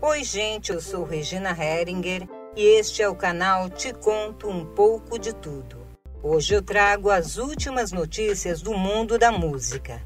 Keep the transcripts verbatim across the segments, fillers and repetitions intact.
Oi gente, eu sou Regina Heringer e este é o canal Te Conto um Pouco de Tudo. Hoje eu trago as últimas notícias do mundo da música.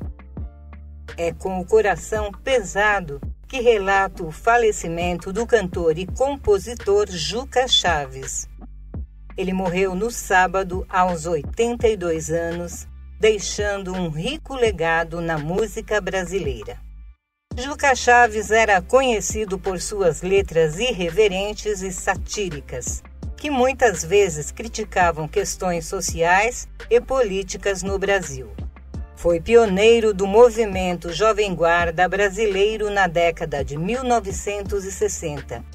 É com o coração pesado que relato o falecimento do cantor e compositor Juca Chaves. Ele morreu no sábado aos oitenta e dois anos, deixando um rico legado na música brasileira. Juca Chaves era conhecido por suas letras irreverentes e satíricas, que muitas vezes criticavam questões sociais e políticas no Brasil. Foi pioneiro do movimento Jovem Guarda brasileiro na década de mil novecentos e sessenta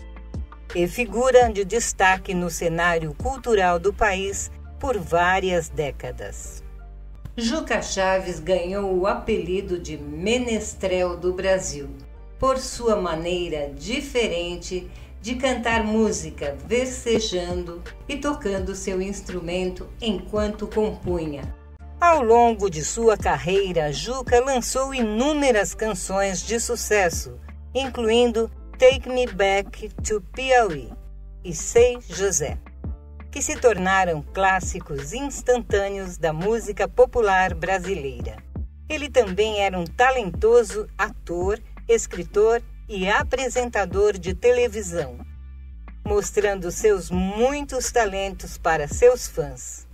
e figura de destaque no cenário cultural do país por várias décadas. Juca Chaves ganhou o apelido de Menestrel do Brasil, por sua maneira diferente de cantar música versejando e tocando seu instrumento enquanto compunha. Ao longo de sua carreira, Juca lançou inúmeras canções de sucesso, incluindo Take Me Back to Piauí e Sei José, que se tornaram clássicos instantâneos da música popular brasileira. Ele também era um talentoso ator, escritor e apresentador de televisão, mostrando seus muitos talentos para seus fãs.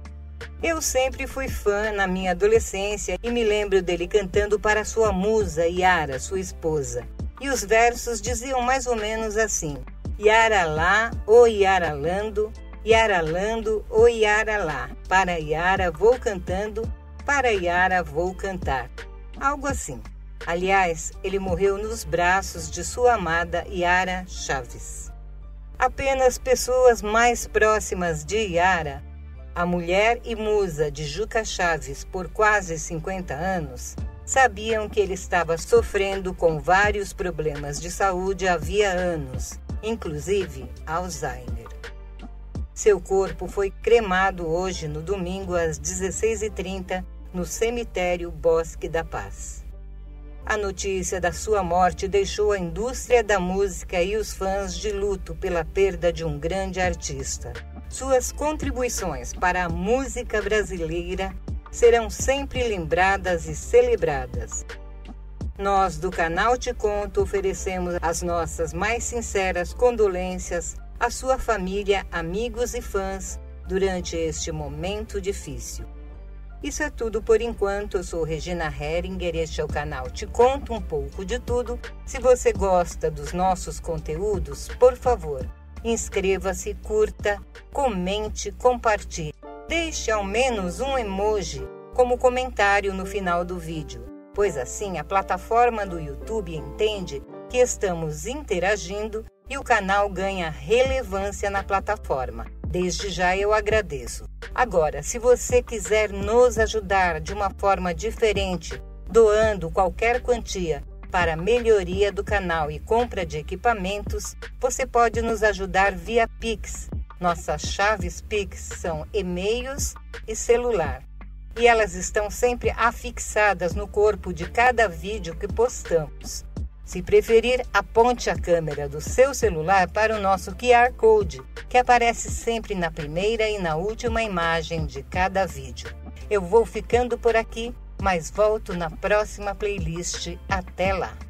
Eu sempre fui fã na minha adolescência e me lembro dele cantando para sua musa Yara, sua esposa. E os versos diziam mais ou menos assim: Yara lá, ô Yara lando, Yara lando, ô Yara lá, para Yara vou cantando, para Yara vou cantar. Algo assim. Aliás, ele morreu nos braços de sua amada Yara Chaves. Apenas pessoas mais próximas de Yara, a mulher e musa de Juca Chaves por quase cinquenta anos, sabiam que ele estava sofrendo com vários problemas de saúde havia anos, inclusive Alzheimer. Seu corpo foi cremado hoje, no domingo, às dezesseis e trinta, no cemitério Bosque da Paz. A notícia da sua morte deixou a indústria da música e os fãs de luto pela perda de um grande artista. Suas contribuições para a música brasileira serão sempre lembradas e celebradas. Nós, do canal Te Conto, oferecemos as nossas mais sinceras condolências à sua família, amigos e fãs durante este momento difícil. Isso é tudo por enquanto. Eu sou Regina Heringer e este é o canal Te Conto um Pouco de Tudo. Se você gosta dos nossos conteúdos, por favor, inscreva-se, curta, comente, compartilhe. Deixe ao menos um emoji como comentário no final do vídeo, pois assim a plataforma do YouTube entende que estamos interagindo e o canal ganha relevância na plataforma. Desde já eu agradeço. Agora, se você quiser nos ajudar de uma forma diferente, doando qualquer quantia para a melhoria do canal e compra de equipamentos, você pode nos ajudar via Pix. Nossas chaves Pix são e-mails e celular, e elas estão sempre afixadas no corpo de cada vídeo que postamos. Se preferir, aponte a câmera do seu celular para o nosso Q R Code, que aparece sempre na primeira e na última imagem de cada vídeo. Eu vou ficando por aqui, mas volto na próxima playlist. Até lá!